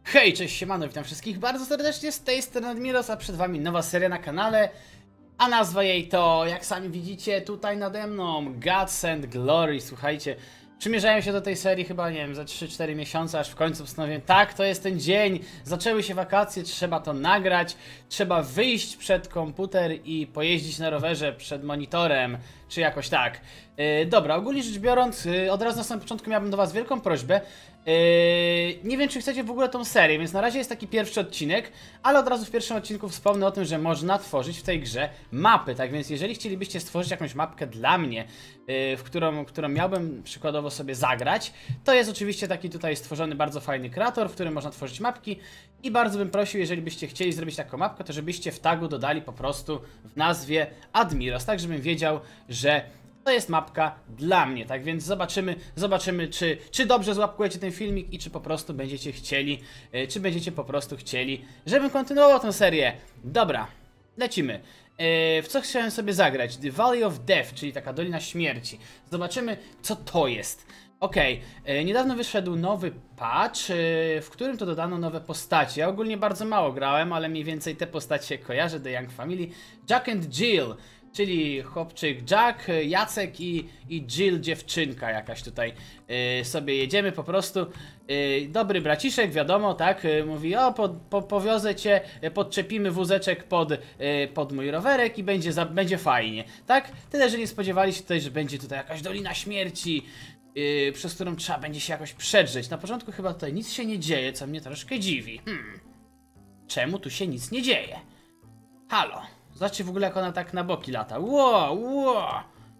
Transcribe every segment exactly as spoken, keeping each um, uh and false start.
Hej, cześć, siemano, witam wszystkich bardzo serdecznie, z tej strony Admiros, a przed wami nowa seria na kanale, a nazwa jej to, jak sami widzicie tutaj nade mną, Gods and Glory. Słuchajcie, przymierzałem się do tej serii chyba, nie wiem, za trzy cztery miesiące, aż w końcu postanowiłem, tak, to jest ten dzień, zaczęły się wakacje, trzeba to nagrać, trzeba wyjść przed komputer i pojeździć na rowerze przed monitorem, czy jakoś tak. Yy, dobra, ogólnie rzecz biorąc, yy, od razu na samym początku miałbym do was wielką prośbę. Yy, nie wiem, czy chcecie w ogóle tą serię, więc na razie jest taki pierwszy odcinek, ale od razu w pierwszym odcinku wspomnę o tym, że można tworzyć w tej grze mapy, tak więc jeżeli chcielibyście stworzyć jakąś mapkę dla mnie, yy, w którą, którą miałbym przykładowo sobie zagrać, to jest oczywiście taki tutaj stworzony bardzo fajny kreator, w którym można tworzyć mapki i bardzo bym prosił, jeżeli byście chcieli zrobić taką mapkę, to żebyście w tagu dodali po prostu w nazwie Admiros, tak żebym wiedział, że to jest mapka dla mnie, tak więc zobaczymy, zobaczymy czy, czy dobrze złapkujecie ten filmik i czy po prostu będziecie chcieli, yy, czy będziecie po prostu chcieli, żebym kontynuował tę serię. Dobra, lecimy. Yy, w co chciałem sobie zagrać? The Valley of Death, czyli taka Dolina Śmierci. Zobaczymy, co to jest. Okej, okay. Niedawno wyszedł nowy patch, yy, w którym to dodano nowe postacie. Ja ogólnie bardzo mało grałem, ale mniej więcej te postacie kojarzę, The Young Family. Jack and Jill, czyli chłopczyk Jack, Jacek i, i Jill, dziewczynka jakaś tutaj. Yy, sobie jedziemy po prostu. Yy, dobry braciszek, wiadomo, tak? Yy, mówi, o, po, po, powiozę cię, podczepimy wózeczek pod, yy, pod mój rowerek i będzie, za, będzie fajnie, tak? Tyle, że nie spodziewali się tutaj, że będzie tutaj jakaś Dolina Śmierci, yy, przez którą trzeba będzie się jakoś przedrzeć. Na początku chyba tutaj nic się nie dzieje, co mnie troszkę dziwi. Hmm. Czemu tu się nic nie dzieje? Halo. Zobaczcie w ogóle, jak ona tak na boki lata. Wow, wow,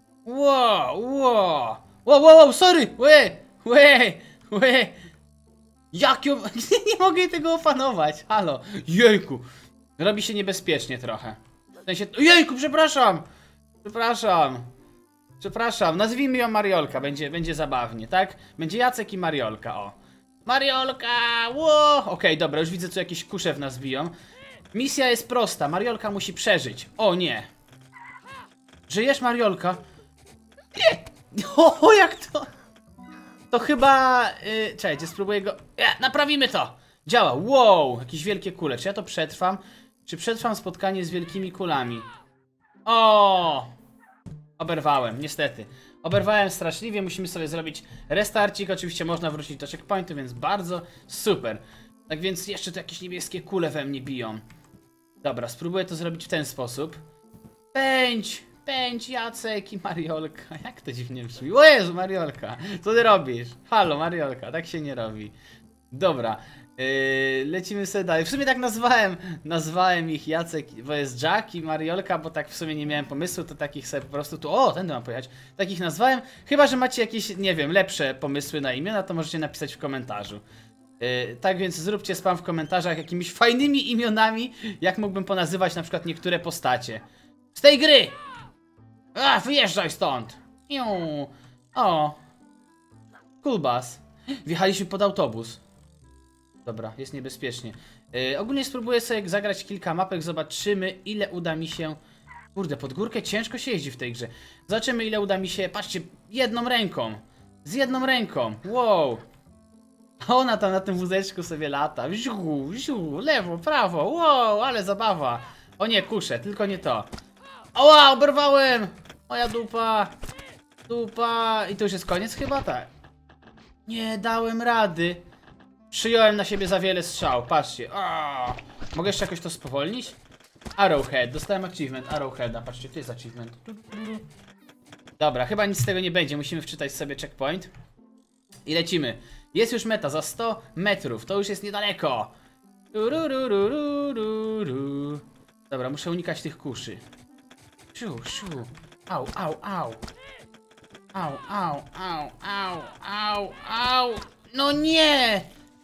wow, wow, wow, wow, sorry, łe, łe, łe. Jak ją... nie mogę jej tego opanować, halo. Jejku, robi się niebezpiecznie trochę. W sensie... Jejku, przepraszam, przepraszam, przepraszam, nazwijmy ją Mariolka, będzie, będzie zabawnie, tak? Będzie Jacek i Mariolka, o. Mariolka, wow. Okej, okay, dobra, już widzę, co jakieś kusze w nas biją. Misja jest prosta, Mariolka musi przeżyć. O nie. Żyjesz, Mariolka? Nie! O, jak to? To chyba... Yy, czekajcie, spróbuję go... Ja, naprawimy to! Działa, wow! Jakieś wielkie kule. Czy ja to przetrwam? Czy przetrwam spotkanie z wielkimi kulami? O! Oberwałem, niestety. Oberwałem straszliwie, musimy sobie zrobić restarcik. Oczywiście można wrócić do checkpointu, więc bardzo super. Tak więc jeszcze tu jakieś niebieskie kule we mnie biją. Dobra, spróbuję to zrobić w ten sposób. Pędź! Pędź, Jacek i Mariolka. Jak to dziwnie brzmi. O Jezu, Mariolka! Co ty robisz? Halo, Mariolka, tak się nie robi. Dobra, yy, lecimy sobie dalej. W sumie tak nazwałem, nazwałem ich Jacek, bo jest Jack i Mariolka, bo tak w sumie nie miałem pomysłu, to takich sobie po prostu tu... O, tędy mam pojechać. Takich nazwałem. Chyba że macie jakieś, nie wiem, lepsze pomysły na imiona, to możecie napisać w komentarzu. Yy, tak więc zróbcie spam w komentarzach jakimiś fajnymi imionami, jak mógłbym ponazywać na przykład niektóre postacie. Z tej gry! A, wyjeżdżaj stąd! Iu. O! Kulbas. Wjechaliśmy pod autobus. Dobra, jest niebezpiecznie. Yy, ogólnie spróbuję sobie zagrać kilka mapek, zobaczymy ile uda mi się... Kurde, pod górkę ciężko się jeździ w tej grze. Zobaczymy ile uda mi się... Patrzcie, jedną ręką! Z jedną ręką! Wow! Ona tam na tym wózeczku sobie lata. Wziu, wziu, lewo, prawo. Wow, ale zabawa. O nie, kuszę, tylko nie to. Oła, oberwałem! Moja dupa. Dupa. I to już jest koniec chyba, tak? Nie dałem rady. Przyjąłem na siebie za wiele strzał. Patrzcie. O, mogę jeszcze jakoś to spowolnić? Arrowhead. Dostałem achievement Arrowheada. Patrzcie, to jest achievement. Dobra, chyba nic z tego nie będzie. Musimy wczytać sobie checkpoint. I lecimy. Jest już meta za sto metrów. To już jest niedaleko. Dobra, muszę unikać tych kuszy. Siu, siu. Au, au, au. Au, au, au, au, au, au. No nie!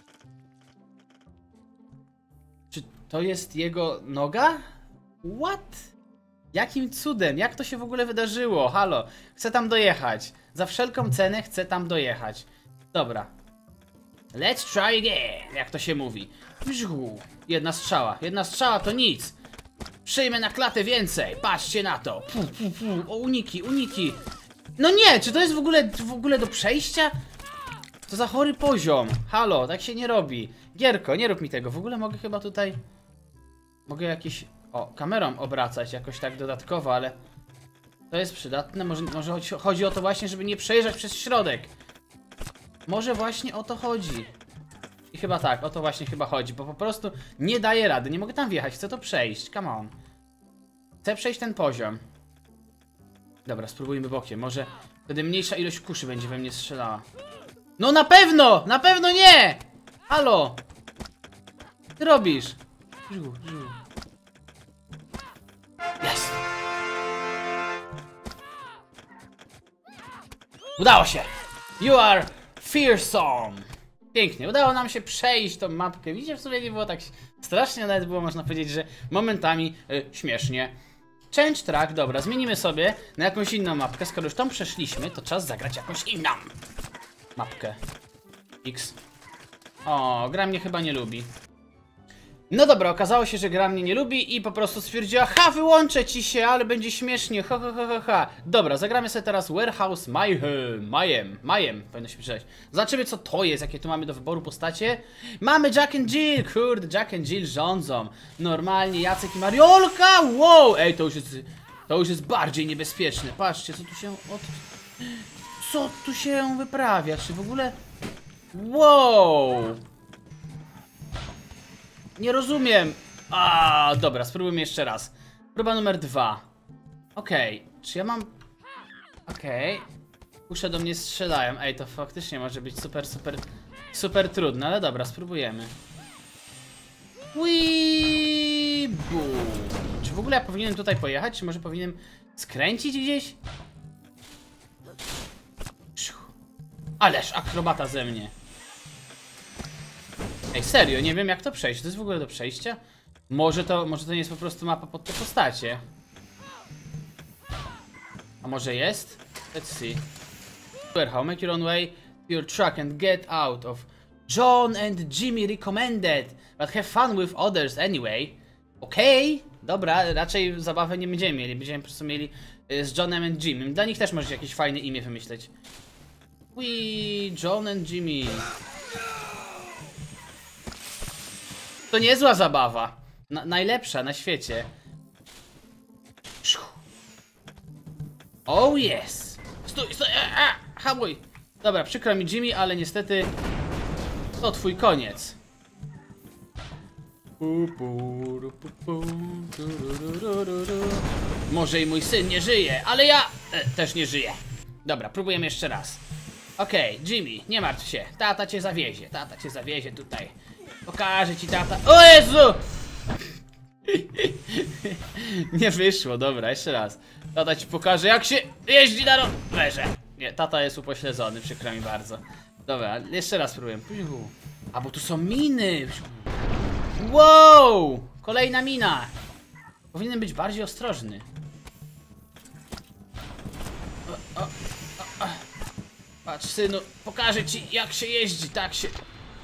Czy to jest jego noga? What? Jakim cudem? Jak to się w ogóle wydarzyło? Halo, chcę tam dojechać. Za wszelką cenę chcę tam dojechać. Dobra. Let's try again, jak to się mówi. Jedna strzała, jedna strzała to nic. Przyjmę na klatę więcej, patrzcie na to. Pu, pu, pu. O, uniki, uniki. No nie, czy to jest w ogóle, w ogóle do przejścia? Co za chory poziom. Halo, tak się nie robi. Gierko, nie rób mi tego. W ogóle mogę chyba tutaj... Mogę jakiś... O, kamerą obracać jakoś tak dodatkowo, ale... To jest przydatne. Może, może chodzi o to właśnie, żeby nie przejeżdżać przez środek. Może właśnie o to chodzi. I chyba tak, o to właśnie chyba chodzi, bo po prostu nie daję rady. Nie mogę tam wjechać, chcę to przejść. Come on. Chcę przejść ten poziom. Dobra, spróbujmy bokiem. Może wtedy mniejsza ilość kuszy będzie we mnie strzelała. No na pewno! Na pewno nie! Halo! Co ty robisz? Żu, żu. Jest! Udało się! You are fearsome! Pięknie, udało nam się przejść tą mapkę. Widzicie, w sumie nie było tak strasznie, nawet było można powiedzieć, że momentami y, śmiesznie. Change track, dobra, zmienimy sobie na jakąś inną mapkę. Skoro już tą przeszliśmy, to czas zagrać jakąś inną mapkę. X. O, gra mnie chyba nie lubi. No dobra, okazało się, że gra mnie nie lubi i po prostu stwierdziła: ha, wyłączę ci się, ale będzie śmiesznie, ha, ha, ha, ha, ha. Dobra, zagramy sobie teraz Warehouse Mayhem, Mayhem, Mayhem, powinno się przeczytać. Zobaczymy, co to jest, jakie tu mamy do wyboru postacie. Mamy Jack and Jill, kurde, Jack and Jill rządzą. Normalnie Jacek i Mariolka, wow, ej, to już jest, to już jest bardziej niebezpieczne. Patrzcie, co tu się od... Co tu się wyprawia, czy w ogóle... Wow! Nie rozumiem. A, dobra, spróbujmy jeszcze raz. Próba numer dwa. Okej, okay. Czy ja mam... Okej. Okay. Kusze do mnie strzelają. Ej, to faktycznie może być super, super, super trudne, ale dobra, spróbujemy. Wii, bu. Czy w ogóle ja powinienem tutaj pojechać? Czy może powinienem skręcić gdzieś? Ależ akrobata ze mnie. Ej, serio, nie wiem jak to przejść. To jest w ogóle do przejścia? Może to, może to nie jest po prostu mapa pod te postacie. A może jest? Let's see. Warehouse, make your own way to your truck and get out of. John and Jimmy recommended, but have fun with others anyway. Okej, okay. Dobra, raczej zabawę nie będziemy mieli. Będziemy po prostu mieli y, z Johnem and Jimmy. Dla nich też możecie jakieś fajne imię wymyśleć. Wee, John and Jimmy. To niezła zabawa. Na, najlepsza na świecie. Oh yes. Stój, stój, a, a, hamuj. Dobra, przykro mi Jimmy, ale niestety to twój koniec. Może i mój syn nie żyje, ale ja e, też nie żyję. Dobra, próbujemy jeszcze raz. Okej, okay, Jimmy, nie martw się. Tata cię zawiezie, tata cię zawiezie tutaj. Pokażę ci tata. O Jezu! Nie wyszło, dobra, jeszcze raz. Tata ci pokaże, jak się jeździ na rowerze. Nie, tata jest upośledzony, przykro mi bardzo. Dobra, jeszcze raz spróbuję. A bo tu są miny. Wow! Kolejna mina. Powinien być bardziej ostrożny. O, o, o, o. Patrz, synu, pokażę ci, jak się jeździ, tak się...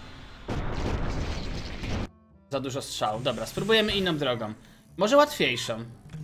Za dużo strzał. Dobra, spróbujemy inną drogą. Może łatwiejszą.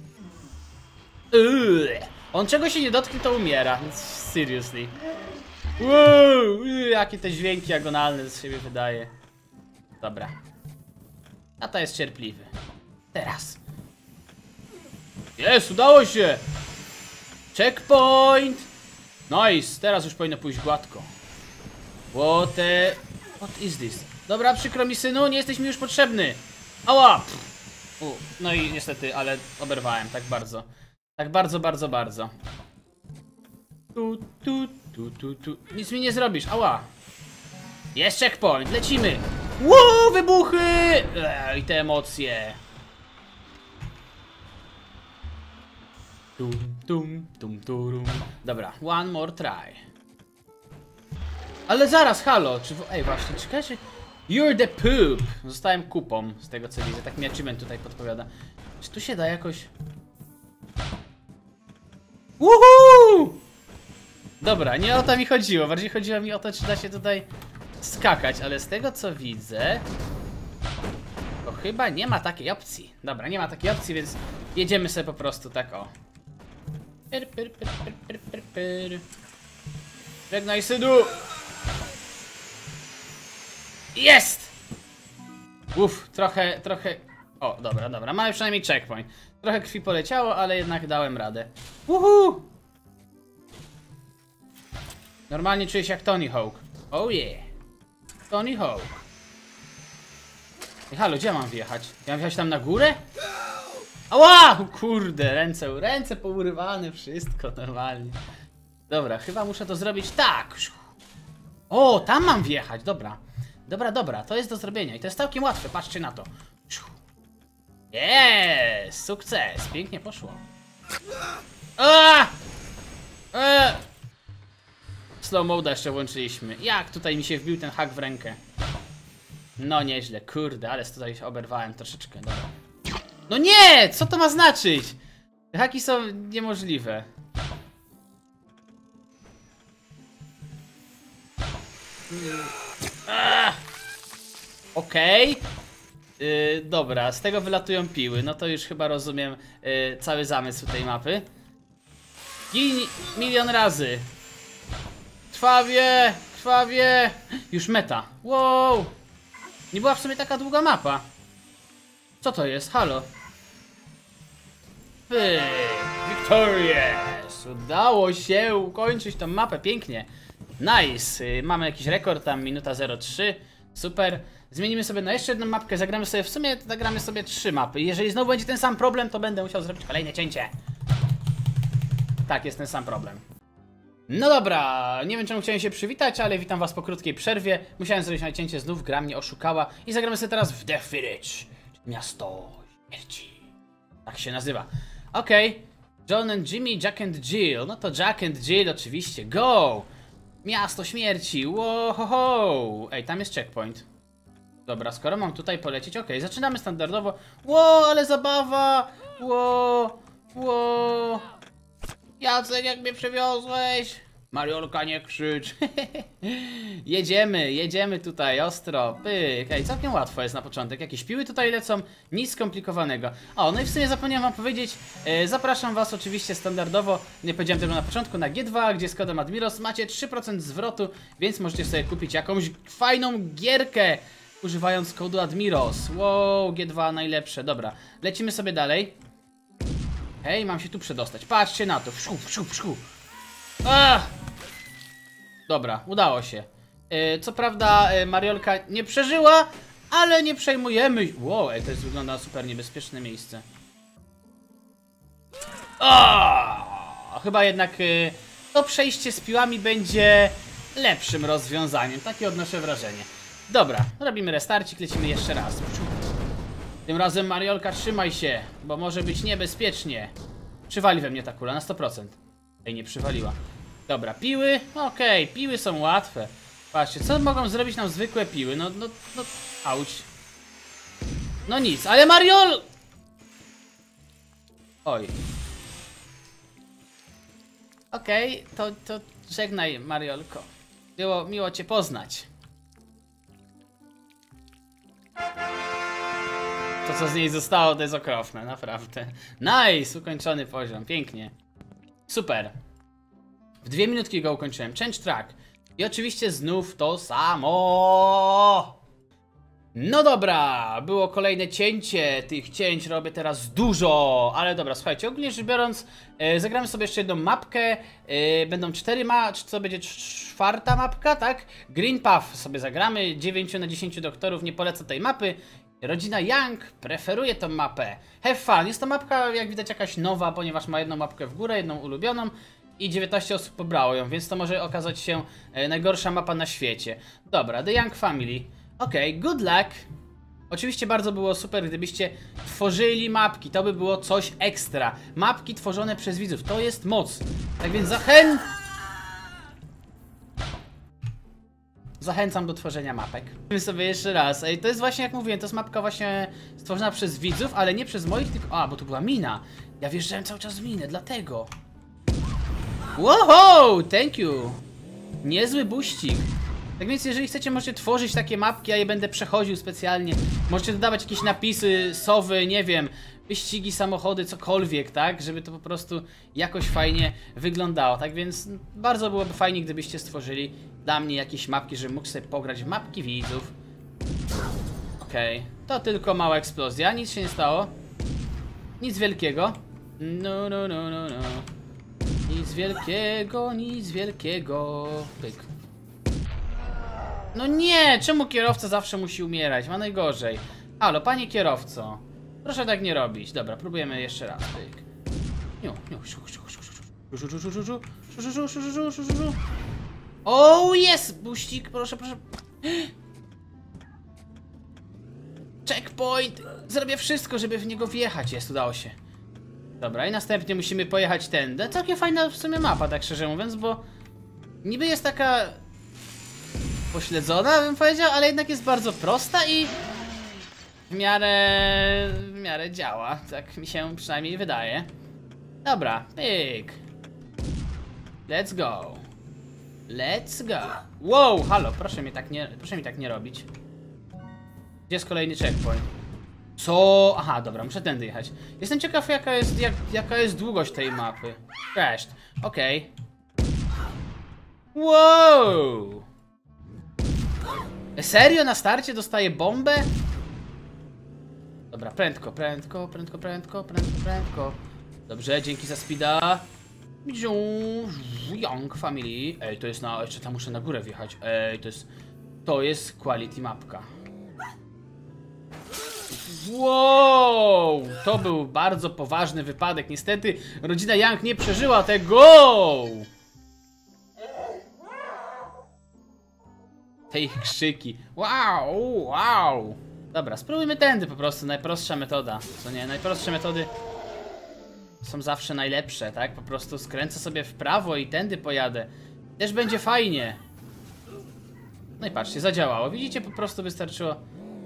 Uuu. On czego się nie dotknie, to umiera. Seriously. Uuu, jakie te dźwięki agonalne z siebie wydaje. Dobra. Tata jest cierpliwy. Teraz. Jest, udało się! Checkpoint! Nice, teraz już powinno pójść gładko. What the... What is this? Dobra, przykro mi synu, nie jesteś mi już potrzebny. Ała! U, no i niestety, ale oberwałem tak bardzo. Tak bardzo, bardzo, bardzo. Tu, tu, tu, tu, tu. Nic mi nie zrobisz, ała. Jest checkpoint, lecimy. Ło, wybuchy! Ej, te emocje. Tum, tum, tum, turum. Dobra, one more try. Ale zaraz, halo, czy... Ej, właśnie, czekajcie. You're the poop. Zostałem kupą, z tego co widzę. Tak mi achievement tutaj podpowiada. Czy tu się da jakoś... Woohoo! Dobra, nie o to mi chodziło. Bardziej chodziło mi o to, czy da się tutaj skakać. Ale z tego co widzę, to chyba nie ma takiej opcji. Dobra, nie ma takiej opcji, więc jedziemy sobie po prostu tak o. Pyr, pyr, pyr, pyr, pyr, pyr, pyr. Żegnaj, synu! Jest! Uff, trochę, trochę... O, dobra, dobra, mamy przynajmniej checkpoint. Trochę krwi poleciało, ale jednak dałem radę. Uhu! Normalnie czuję się jak Tony Hawk. Oh yeah! Tony Hawk. Ej, halo, gdzie mam wjechać? Ja mam wjechać tam na górę? Ała! Kurde, ręce, ręce pourywane, wszystko normalnie. Dobra, chyba muszę to zrobić tak. O, tam mam wjechać, dobra. Dobra, dobra, to jest do zrobienia i to jest całkiem łatwe, patrzcie na to. Jest, sukces, pięknie poszło. A! E! Slow mode jeszcze włączyliśmy. Jak tutaj mi się wbił ten hak w rękę? No nieźle, kurde, ale tutaj się oberwałem troszeczkę, dobra. No nie! Co to ma znaczyć? Te haki są niemożliwe. Okej. Okay. Yy, dobra, z tego wylatują piły. No to już chyba rozumiem yy, cały zamysł tej mapy. Gin milion razy. Krwawie, krwawie. Już meta. Wow. Nie była w sumie taka długa mapa. Co to jest? Halo. Pyk. Victorious. Udało się ukończyć tą mapę. Pięknie. Nice. Yy, mamy jakiś rekord tam, minuta zero trzy. Super. Zmienimy sobie na jeszcze jedną mapkę, zagramy sobie w sumie, zagramy sobie trzy mapy. Jeżeli znowu będzie ten sam problem, to będę musiał zrobić kolejne cięcie. Tak, jest ten sam problem. No dobra, nie wiem czemu chciałem się przywitać, ale witam was po krótkiej przerwie. Musiałem zrobić na cięcie, znów gra mnie oszukała. I zagramy sobie teraz w Death Village. Miasto śmierci. Tak się nazywa. Okej. Okay. John and Jimmy, Jack and Jill. No to Jack and Jill oczywiście, go! Miasto śmierci, wow. Ej, tam jest checkpoint. Dobra, skoro mam tutaj polecieć, okej, okay, zaczynamy standardowo. Ło, ale zabawa! Ło, ło. Jacek, jak mnie przewiozłeś? Mariolka, nie krzycz. Jedziemy, jedziemy tutaj, ostro, pyk. Ej, całkiem łatwo jest na początek. Jakieś piły tutaj lecą, nic skomplikowanego. O, no i w sumie zapomniałem wam powiedzieć, e, zapraszam was oczywiście standardowo, nie powiedziałem tego na początku, na G dwa, gdzie z kodem Admiros macie trzy procent zwrotu, więc możecie sobie kupić jakąś fajną gierkę, używając kodu Admiros. Wow, G dwa najlepsze, dobra. Lecimy sobie dalej. Hej, mam się tu przedostać, patrzcie na to. Wszu, wszu, wszu. Ah! Dobra, udało się. Yy, co prawda yy, Mariolka nie przeżyła, ale nie przejmujemy. Wow, ej, to jest, wygląda na super niebezpieczne miejsce. Oh! Chyba jednak yy, to przejście z piłami będzie lepszym rozwiązaniem. Takie odnoszę wrażenie. Dobra, robimy restarcik, lecimy jeszcze raz. Tym razem Mariolka, trzymaj się, bo może być niebezpiecznie. Przywali we mnie ta kula na sto procent. Ej, nie przywaliła. Dobra, piły? Okej, okay, piły są łatwe. Patrzcie, co mogą zrobić nam zwykłe piły? No, no, no, auć. No nic, ale Mariol... Oj. Okej, okay, to, to żegnaj, Mariolko. Było miło cię poznać. To, co z niej zostało, to jest okropne, naprawdę. Nice, ukończony poziom, pięknie. Super. W dwie minutki go ukończyłem. Change track. I oczywiście znów to samo. No dobra, było kolejne cięcie. Tych cięć robię teraz dużo. Ale dobra, słuchajcie, ogólnie rzecz biorąc, e, zagramy sobie jeszcze jedną mapkę. E, będą cztery ma... Czy to będzie czwarta mapka, tak? Green Path sobie zagramy. dziewięć na dziesięć doktorów nie poleca tej mapy. Rodzina Young preferuje tą mapę. Have fun. Jest to mapka, jak widać, jakaś nowa, ponieważ ma jedną mapkę w górę, jedną ulubioną. I dziewiętnaście osób pobrało ją, więc to może okazać się e, najgorsza mapa na świecie. Dobra, The Young Family. Okej, okay, good luck. Oczywiście bardzo było super, gdybyście tworzyli mapki. To by było coś ekstra. Mapki tworzone przez widzów. To jest moc. Tak więc zachęt... Zachęcam do tworzenia mapek. Spróbujmy sobie jeszcze raz. Ej, to jest właśnie, jak mówiłem, to jest mapka właśnie stworzona przez widzów, ale nie przez moich, tylko... A, bo tu była mina. Ja wjeżdżałem cały czas w minę, dlatego. Wow, thank you. Niezły buścik. Tak więc jeżeli chcecie, możecie tworzyć takie mapki, ja je będę przechodził specjalnie. Możecie dodawać jakieś napisy, sowy, nie wiem, wyścigi, samochody, cokolwiek, tak? Żeby to po prostu jakoś fajnie wyglądało. Tak więc bardzo byłoby fajnie, gdybyście stworzyli dla mnie jakieś mapki, żebym mógł sobie pograć w mapki widzów. Okej, okay. To tylko mała eksplozja, nic się nie stało. Nic wielkiego. No, no, no, no, no. Nic wielkiego, nic wielkiego. Pyk. No nie, czemu kierowca zawsze musi umierać? Ma najgorzej. Halo, panie kierowco. Proszę tak nie robić. Dobra, próbujemy jeszcze raz. Pyk. Niu, niu. O, jest! Buścik, proszę, proszę. Checkpoint! Zrobię wszystko, żeby w niego wjechać. Jest, udało się. Dobra, i następnie musimy pojechać tędy. Całkiem fajna w sumie mapa, tak szczerze mówiąc, bo niby jest taka pośledzona, bym powiedział, ale jednak jest bardzo prosta i w miarę, w miarę działa. Tak mi się przynajmniej wydaje. Dobra, pyk. Let's go. Let's go. Wow, halo, proszę mi tak nie, proszę mi tak nie robić. Gdzie jest kolejny checkpoint? Co? Aha, dobra, muszę tędy jechać. Jestem ciekaw, jaka jest, jak, jaka jest długość tej mapy. Crashed. Okej. Okay. Wow! Serio? Na starcie dostaję bombę? Dobra, prędko, prędko, prędko, prędko, prędko, prędko. Dobrze, dzięki za speeda. Young Family. Ej, to jest na... Jeszcze tam muszę na górę wjechać. Ej, to jest... To jest quality mapka. Wow! To był bardzo poważny wypadek. Niestety rodzina Young nie przeżyła tego! Te ich krzyki. Wow! Wow! Dobra, spróbujmy tędy po prostu. Najprostsza metoda. Co nie? Najprostsze metody są zawsze najlepsze, tak? Po prostu skręcę sobie w prawo i tędy pojadę. Też będzie fajnie. No i patrzcie, zadziałało. Widzicie, po prostu wystarczyło...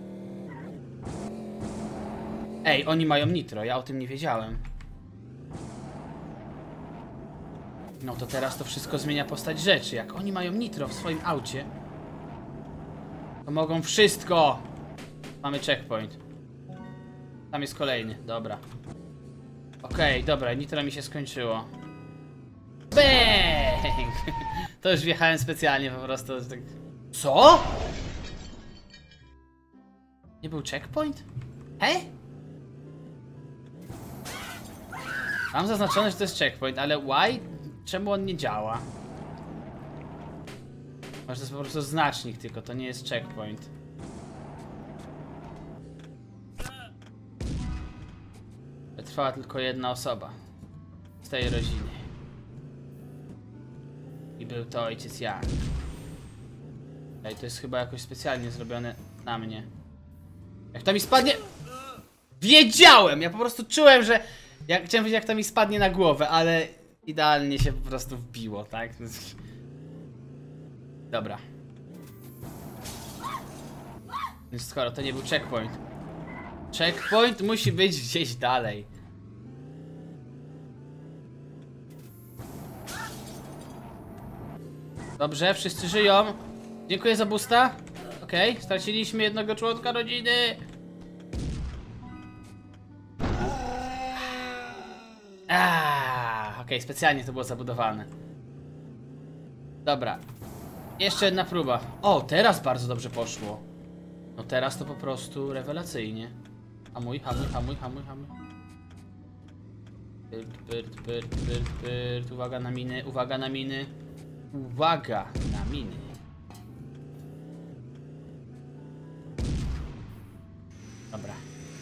Ej, oni mają nitro, ja o tym nie wiedziałem. No to teraz to wszystko zmienia postać rzeczy. Jak oni mają nitro w swoim aucie, to mogą wszystko. Mamy checkpoint. Tam jest kolejny, dobra. Okej, okay, dobra, nitro mi się skończyło. Bang! To już wjechałem specjalnie po prostu. Tak... Co? Nie był checkpoint? Hej? Mam zaznaczone, że to jest checkpoint, ale why? Czemu on nie działa? Może to jest po prostu znacznik tylko, to nie jest checkpoint. Trwała tylko jedna osoba z tej rodziny. I był to ojciec Young. Ej, to jest chyba jakoś specjalnie zrobione na mnie. Jak to mi spadnie... Wiedziałem! Ja po prostu czułem, że... Ja chciałem wiedzieć, jak to mi spadnie na głowę, ale idealnie się po prostu wbiło, tak? Dobra. Więc skoro to nie był checkpoint. Checkpoint musi być gdzieś dalej. Dobrze, wszyscy żyją. Dziękuję za boosta. Okej, okay, straciliśmy jednego członka rodziny. Aaaa, okej, okay, specjalnie to było zabudowane. Dobra. Jeszcze jedna próba. O, teraz bardzo dobrze poszło. No teraz to po prostu rewelacyjnie. Hamuj, hamuj, hamuj, hamuj, hamuj. Pyrt, pyrt, pyrt, pyrt, pyrt. Uwaga na miny, uwaga na miny. Uwaga na miny. Dobra.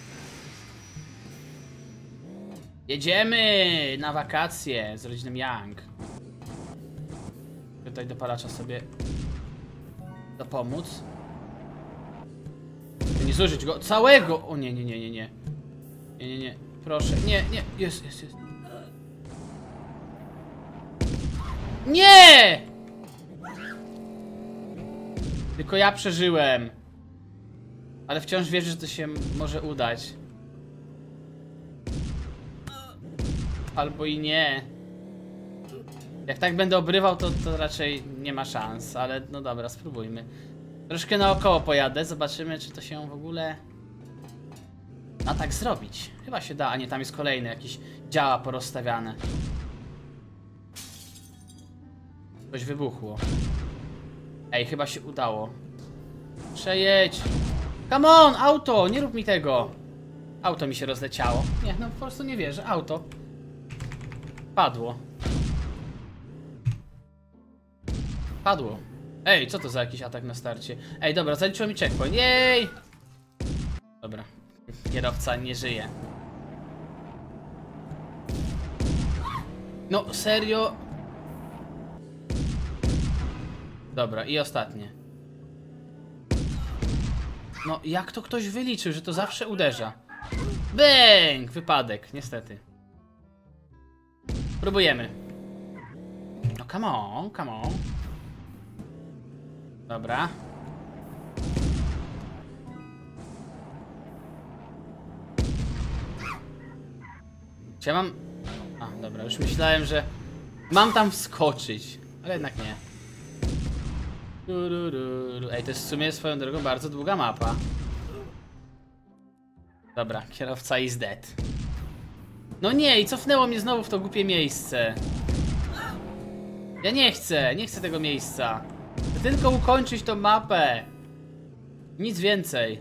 Jedziemy na wakacje z rodziną Young. Tutaj dopalacza sobie dopomóc. Nie zużyć go całego! O nie, nie, nie, nie, nie. Nie, nie, nie. Proszę. Nie, nie. Jest, jest, jest. Nie! Tylko ja przeżyłem. Ale wciąż wierzę, że to się może udać. Albo i nie. Jak tak będę obrywał, to, to raczej nie ma szans. Ale no dobra, spróbujmy. Troszkę naokoło pojadę, zobaczymy, czy to się w ogóle da tak zrobić. Chyba się da, a nie, tam jest kolejny, jakieś działa porozstawiane. Coś wybuchło. Ej, chyba się udało. Przejedź! Come on, auto! Nie rób mi tego! Auto mi się rozleciało. Nie, no po prostu nie wierzę. Auto. Padło. Padło. Ej, co to za jakiś atak na starcie? Ej, dobra, zaliczyło mi checkpoint. Jej! Dobra. Kierowca nie żyje. No, serio? Dobra, i ostatnie. No, jak to ktoś wyliczył, że to zawsze uderza? Bęk! Wypadek, niestety. Próbujemy. No, come on, come on. Dobra. Czy ja mam... A, dobra, już myślałem, że mam tam wskoczyć, ale jednak nie. Ej, to jest w sumie swoją drogą bardzo długa mapa. Dobra, kierowca is dead. No nie, i cofnęło mnie znowu w to głupie miejsce. Ja nie chcę, nie chcę tego miejsca. Chcę tylko ukończyć tą mapę. Nic więcej.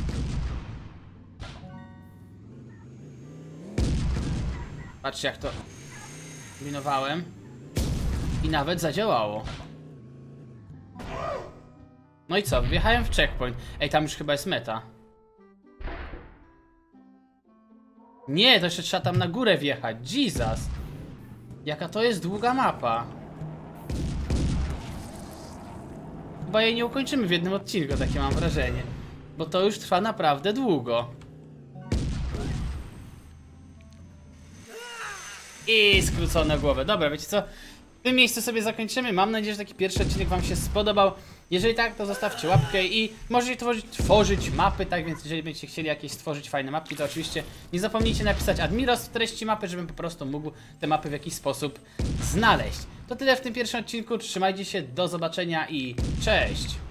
Patrzcie, jak to kombinowałem. I nawet zadziałało. No i co? Wjechałem w checkpoint. Ej, tam już chyba jest meta. Nie, to jeszcze trzeba tam na górę wjechać. Jesus. Jaka to jest długa mapa. Chyba jej nie ukończymy w jednym odcinku, takie mam wrażenie. Bo to już trwa naprawdę długo. I skrócone głowę. Dobra, wiecie co? W tym miejscu sobie zakończymy. Mam nadzieję, że taki pierwszy odcinek wam się spodobał. Jeżeli tak, to zostawcie łapkę i możecie tworzyć, tworzyć mapy, tak więc jeżeli będziecie chcieli jakieś stworzyć fajne mapki, to oczywiście nie zapomnijcie napisać Admiros w treści mapy, żebym po prostu mógł te mapy w jakiś sposób znaleźć. To tyle w tym pierwszym odcinku, trzymajcie się, do zobaczenia i cześć!